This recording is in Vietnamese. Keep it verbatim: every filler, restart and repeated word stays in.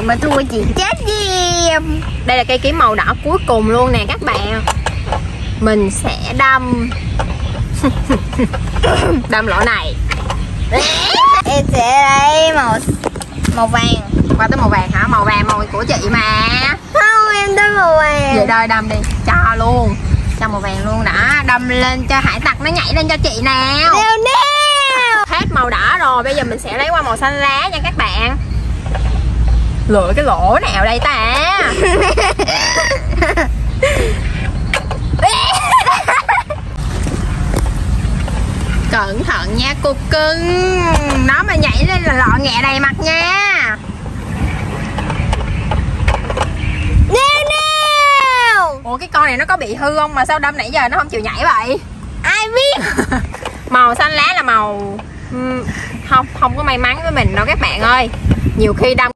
mà thua chị chết với em. Đây là cây kiếm màu đỏ cuối cùng luôn nè các bạn. Mình sẽ đâm đâm lỗ này. Em sẽ lấy màu màu vàng. Qua tới màu vàng hả? Màu vàng màu của chị mà. Không, em tới màu vàng. Vậy đây đâm đi, cho luôn. Cho màu vàng luôn đã. Đâm lên cho hải tặc nó nhảy lên cho chị nào. Nào nào. Hết màu đỏ rồi, bây giờ mình sẽ lấy qua màu xanh lá nha các bạn. Lựa cái lỗ nào đây ta? Cẩn thận nha cô cưng. Nó mà nhảy lên là lọ nghẹ đầy mặt nha. Nào nào. Ủa cái con này nó có bị hư không mà sao đâm nãy giờ nó không chịu nhảy vậy? Ai biết. Màu xanh lá là màu uhm, không không có may mắn với mình đâu các bạn ơi. Nhiều khi đâm